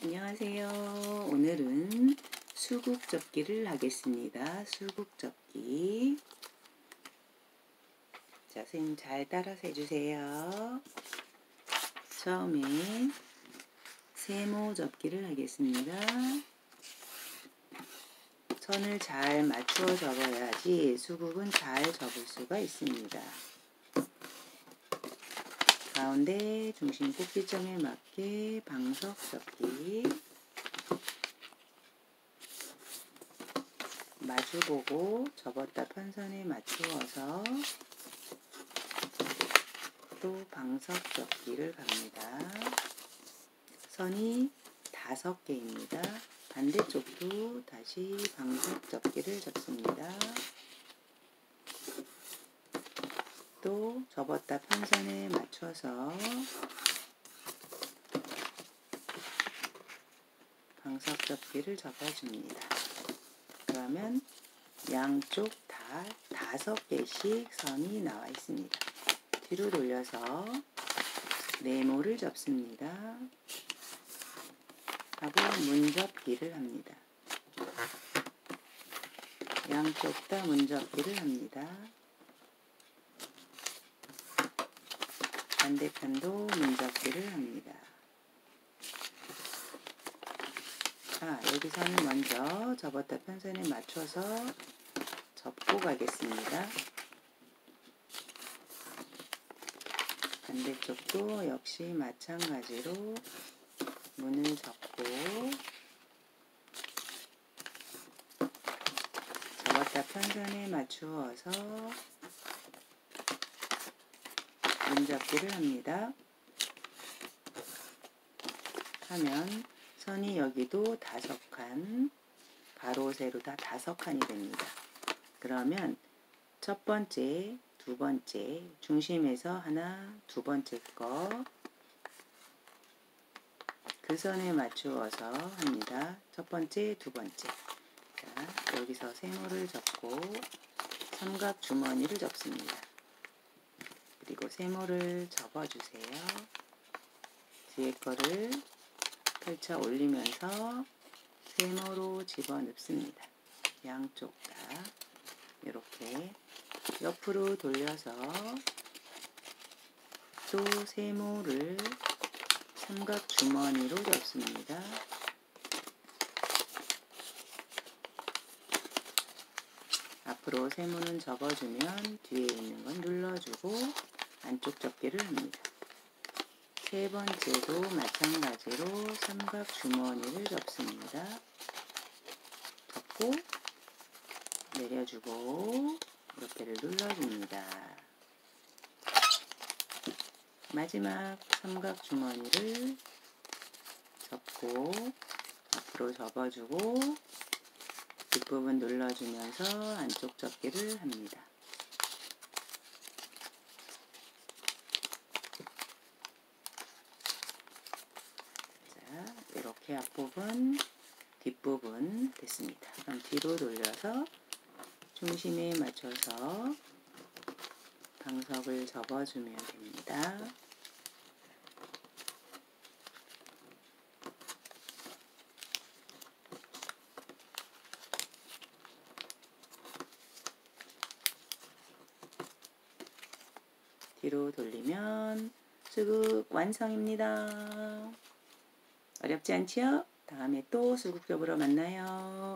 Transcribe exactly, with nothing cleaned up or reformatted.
안녕하세요. 오늘은 수국 접기를 하겠습니다. 수국 접기. 자, 선생님 잘 따라서 해주세요. 처음에 세모 접기를 하겠습니다. 선을 잘 맞추어 접어야지 수국은 잘 접을 수가 있습니다. 가운데 중심 꼭지점에 맞게 방석 접기. 마주보고 접었다 편선에 맞추어서 또 방석 접기를 갑니다. 선이 다섯 개입니다. 반대쪽도 다시 방석 접기를 접습니다. 또 접었다 편선에 맞춰서 방석 접기를 접어줍니다. 그러면 양쪽 다 다섯 개씩 선이 나와 있습니다. 뒤로 돌려서 네모를 접습니다. 하고 문접기를 합니다. 양쪽 다 문접기를 합니다. 반대편도 문접기를 합니다. 아, 여기서는 먼저 접었다 편선에 맞춰서 접고 가겠습니다. 반대쪽도 역시 마찬가지로 문을 접고 접었다 편선에 맞추어서 문접기를 합니다. 하면 선이 여기도 다섯 칸, 가로 세로 다 다섯 칸이 됩니다. 그러면 첫 번째, 두 번째, 중심에서 하나, 두 번째 거 그 선에 맞추어서 합니다. 첫 번째, 두 번째. 자, 여기서 세모를 접고 삼각 주머니를 접습니다. 그리고 세모를 접어주세요. 뒤에 거를 펼쳐 올리면서 세모로 집어넣습니다. 양쪽 다 이렇게 옆으로 돌려서 또 세모를 삼각 주머니로 접습니다. 앞으로 세모는 접어주면 뒤에 있는 건 눌러주고 안쪽 접기를 합니다. 세 번째도 마찬가지로 삼각 주머니를 접습니다. 접고 내려주고 옆에를 눌러줍니다. 마지막 삼각 주머니를 접고 앞으로 접어주고 뒷부분 눌러주면서 안쪽 접기를 합니다. 자, 이렇게 앞부분, 뒷부분 됐습니다. 그럼 뒤로 돌려서 중심에 맞춰서 방석을 접어주면 됩니다. 뒤로 돌리면 수국 완성입니다. 어렵지 않지요? 다음에 또 수국 접으러 만나요.